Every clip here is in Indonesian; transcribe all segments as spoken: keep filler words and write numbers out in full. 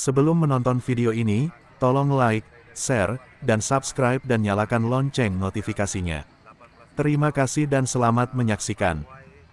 Sebelum menonton video ini, tolong like, share, dan subscribe dan nyalakan lonceng notifikasinya. Terima kasih dan selamat menyaksikan.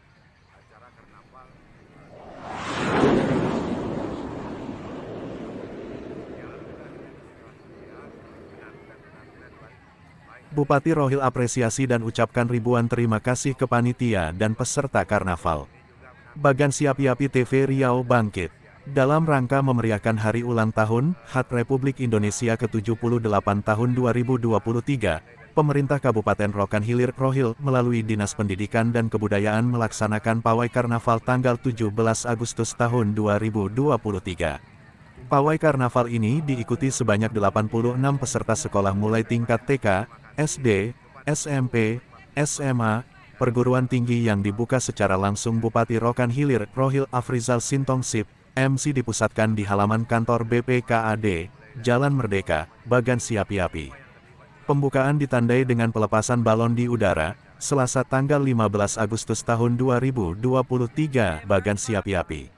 Bupati Rohil apresiasi dan ucapkan ribuan terima kasih ke panitia dan peserta karnaval. Bagan Siapi-Api T V Riau bangkit. Dalam rangka memeriahkan Hari Ulang Tahun H A D Republik Indonesia ke tujuh puluh delapan tahun dua ribu dua puluh tiga, pemerintah Kabupaten Rokan Hilir Rohil melalui Dinas Pendidikan dan Kebudayaan melaksanakan pawai karnaval tanggal tujuh belas Agustus tahun dua ribu dua puluh tiga. Pawai karnaval ini diikuti sebanyak delapan puluh enam peserta sekolah mulai tingkat T K, S D, S M P, S M A, perguruan tinggi yang dibuka secara langsung Bupati Rokan Hilir Rohil Afrizal Sintongsip, M C dipusatkan di halaman kantor B P K A D, Jalan Merdeka, Bagan Siapi-Api. Pembukaan ditandai dengan pelepasan balon di udara, Selasa tanggal lima belas Agustus tahun dua ribu dua puluh tiga, Bagan Siapi-Api.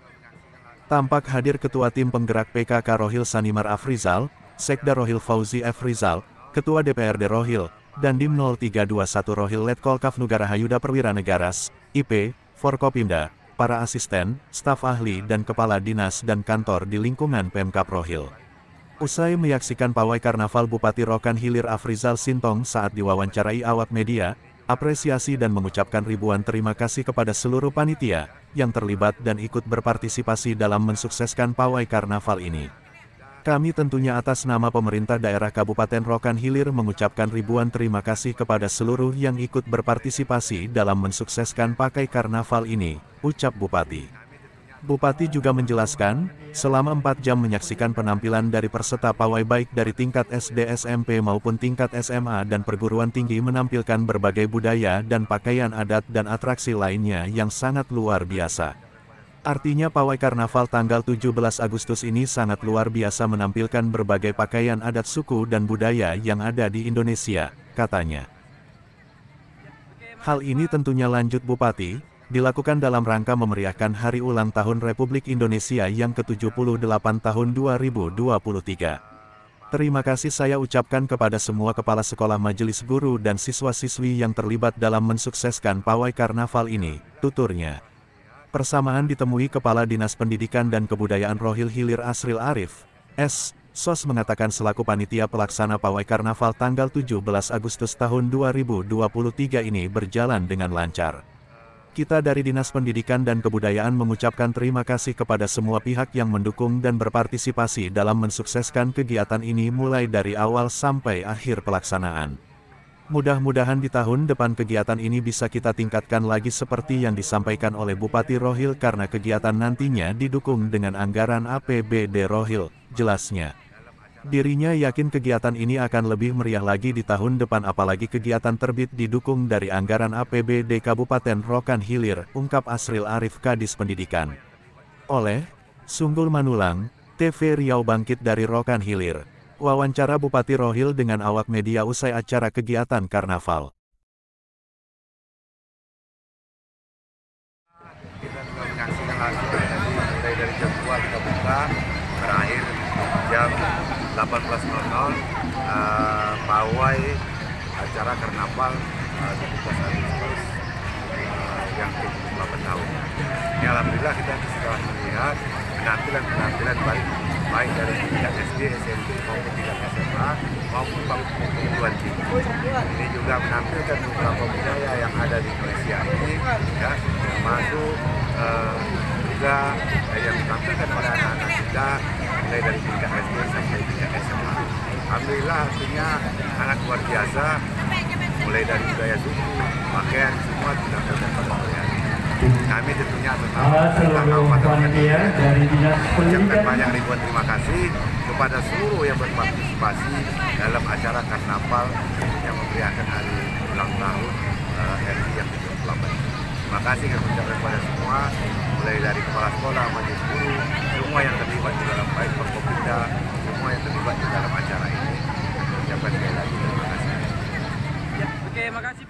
Tampak hadir Ketua Tim Penggerak P K K Rohil Sanimar Afrizal, Sekda Rohil Fauzi F. Rizal, Ketua D P R D Rohil, dan Dim nol tiga dua satu Rohil Letkol Kafnugara Hayuda Perwira Negaras, I P, Forkopimda, para asisten, staf ahli dan kepala dinas dan kantor di lingkungan Pemkab Rohil. Usai menyaksikan pawai karnaval Bupati Rokan Hilir Afrizal Sintong saat diwawancarai awak media, apresiasi dan mengucapkan ribuan terima kasih kepada seluruh panitia yang terlibat dan ikut berpartisipasi dalam mensukseskan pawai karnaval ini. Kami tentunya atas nama pemerintah daerah Kabupaten Rokan Hilir mengucapkan ribuan terima kasih kepada seluruh yang ikut berpartisipasi dalam mensukseskan pakai karnaval ini, ucap Bupati. Bupati juga menjelaskan, selama empat jam menyaksikan penampilan dari peserta pawai baik dari tingkat S D S M P maupun tingkat S M A dan perguruan tinggi menampilkan berbagai budaya dan pakaian adat dan atraksi lainnya yang sangat luar biasa. Artinya pawai karnaval tanggal tujuh belas Agustus ini sangat luar biasa menampilkan berbagai pakaian adat suku dan budaya yang ada di Indonesia, katanya. Hal ini tentunya lanjut Bupati, dilakukan dalam rangka memeriahkan Hari Ulang Tahun Republik Indonesia yang ke tujuh puluh delapan tahun dua ribu dua puluh tiga. Terima kasih saya ucapkan kepada semua kepala sekolah, majelis guru dan siswa-siswi yang terlibat dalam mensukseskan pawai karnaval ini, tuturnya. Persamaan ditemui Kepala Dinas Pendidikan dan Kebudayaan Rohil Hilir Asril Arif, S. Sos mengatakan selaku panitia pelaksana pawai karnaval tanggal tujuh belas Agustus tahun dua ribu dua puluh tiga ini berjalan dengan lancar. Kita dari Dinas Pendidikan dan Kebudayaan mengucapkan terima kasih kepada semua pihak yang mendukung dan berpartisipasi dalam mensukseskan kegiatan ini mulai dari awal sampai akhir pelaksanaan. Mudah-mudahan di tahun depan kegiatan ini bisa kita tingkatkan lagi seperti yang disampaikan oleh Bupati Rohil karena kegiatan nantinya didukung dengan anggaran A P B D Rohil, jelasnya. Dirinya yakin kegiatan ini akan lebih meriah lagi di tahun depan apalagi kegiatan terbit didukung dari anggaran A P B D Kabupaten Rokan Hilir, ungkap Asril Arif Kadis Pendidikan. Oleh Sunggul Manulang, T V Riau bangkit dari Rokan Hilir. Wawancara Bupati Rohil dengan awak media usai acara kegiatan karnaval. Kita juga menyaksikan langsung mulai dari jam dua kita buka, berakhir jam delapan belas nol nol, uh, pawai acara karnaval uh, tujuh belas Agustus uh, yang ke tujuh puluh delapan tahun. Ini alhamdulillah kita sudah melihat penampilan-penampilan baik baik dari tingkat S D, S M P maupun tingkat S M A maupun perguruan tinggi. Ini juga menampilkan beberapa budaya yang ada di Indonesia ini, ya, termasuk uh, juga yang ditampilkan oleh anak-anak kita mulai dari tingkat S D sampai tingkat S M A. Alhamdulillah artinya sangat luar biasa, mulai dari budaya suku, pakaian semua ditampilkan pada sore hari. Kami tentunya seluruh panitia dari Dinas mengucapkan banyak ribuan terima kasih kepada seluruh yang berpartisipasi dalam acara karnaval yang memeriahkan Hari Ulang Tahun uh, R I yang ke tujuh puluh delapan. Terima kasih kami ucapkan kepada semua, mulai dari kepala sekolah, majelis guru, semua yang terlibat di dalam baik Forkopimda, semua yang terlibat di dalam acara ini. Ucapkan sekali lagi terima kasih. Ya, oke, makasih.